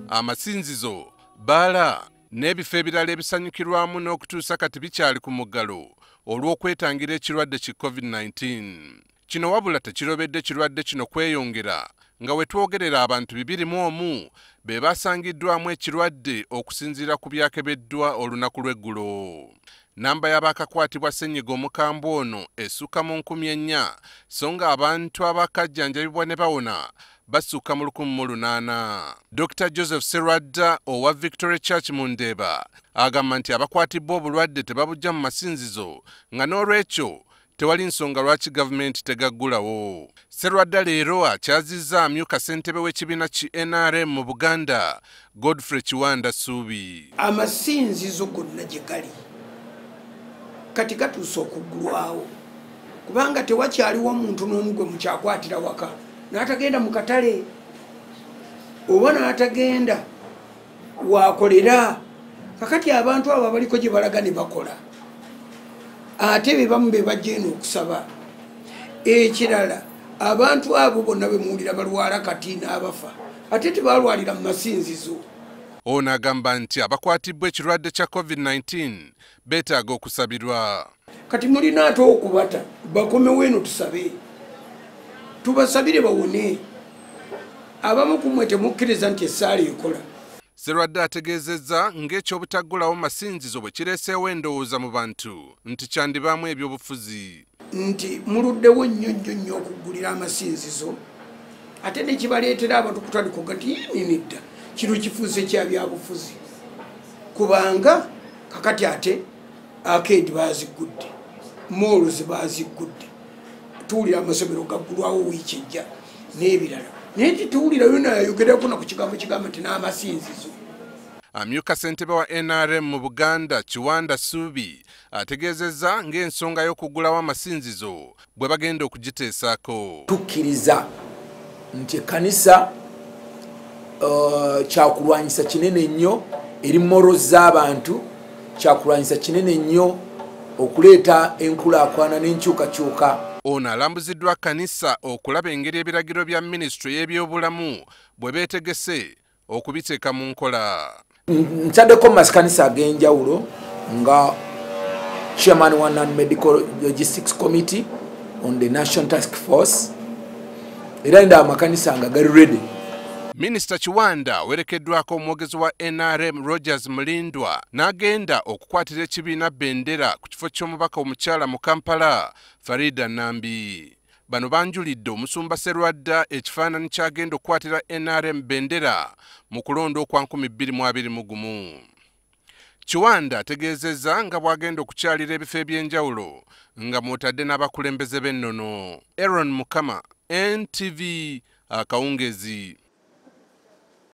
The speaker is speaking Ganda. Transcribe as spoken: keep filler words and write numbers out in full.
amasinzizo, bbaala n'ebifo ebirala ebisanyukirwamu n'okutuusa kati bikyali ku muggalo olw'okwetangira ekirwadde ki covid nineteen. Kino wabula tekirobedde kirwadde kino kweyongera nga we twogerera abantu bibiri mu omu be basangiddwamu ekirwadde okusinziira ku byakebeddwa olunaku lw'eggulo. Namba y'abakakwatibwa ssenyiga omukambwe ono esukka mu nkumi ennya so nga abantu abakajjanjabibwa ne bawona basukka mu lukumi mu lunaana. Doctor Joseph Sserwadda owa Victory Church mu Ndeeba agamba nti abakwatibwa obulwadde tebabuggya mu masinzizo nga n'olwekyo tewali nsonga lwaki gavumenti tegaggulawo. Sserwadda leero akyazizza amyuka ssentebe w'ekibiina ki N R M mu Buganda Godfrey Kiwanda Suubi. Amasinzizo gonna gye gali kati gatuuse okuggulawo kubanga tewakyaliwo muntu n'omu gwe mukyakwatira waka n'atagenda mu katale oba n'atagenda wakolera. Kakati abantu abo baliko gye balaga ne bakola ate be bamu be bajja eno okusaba. Ekirala abantu abo bonna be muwulira balwala kati n'abafa ate tebalwalira mu masinzizo. Ono agamba nti abakwatibwa ekirwadde kya covid nineteen beetaaga okusabirwa. Kati mulina ate okubata bakomewo eno tusabe tubasabire bawone. Abamu kumwe temukkiriza nti essaala ekola. Sserwadda ategeezezza ng'ekyobutaggulawo masinzizo bwe kireeseewo endowooza mu bantu nti kyandibaamu ebyobufuzi. Nti muluddewo nnyo nnyo nnyo okuggulira amasinzizo ate ne kibaleetera abantu kutandika nti yininidda kino kifuuse kya byabufuzi kubanga kakati ate akeedi baziggudde moolozi baziggudde tuwulira amasomero gaggulwawo wiiki ejja n'ebirala naye tituwulirayo nayogerako na ku kigambo kigamba nti n'amasinzizo. Amyuka ssentebe wa N R M mu Buganda Kiwanda Suubi ategeezezza ng'ensonga y'okuggulawo amasinzizo bwe bagenda okugiteesaako. Tukkiriza nti kanisa uh, kyakulwanyisa kinene nnyo eri mmoro z'abantu, kyakulwanyisa kinene nnyo okuleeta enkulaakulana n'enkyukakyuka. Ono alambuziddwa kanisa okulaba engeri ebiragiro bya minisitule y'ebyobulamu bwe beetegese okubiteeka mu nkola. Ntaddeko makanisa ag'enjawulo nga chairman wa non-medical logistics committee on the national task force era nda amakanisa nga gali ready. Minisita Kiwanda werekeddwako omwogezi wa N R M Rogers Mulindwa n'agenda okukwatira ekibiina bendera ku kifo ky'omubaka omukyala mu Kampala Farida Nambi. Bano banjulidde Omusumba Sserwadda ekifaananyi ky'agenda okukwatira N R M bendera mu kulonda okwa nkumi bbiri mu abiri mu gumu. Kiwanda ategeezezza nga bw'agenda okukyalira ebifo eby'enjawulo nga mw'otadde n'abakulembeze b'ennono. Aaron Mukama, N T V, Akawungeezi.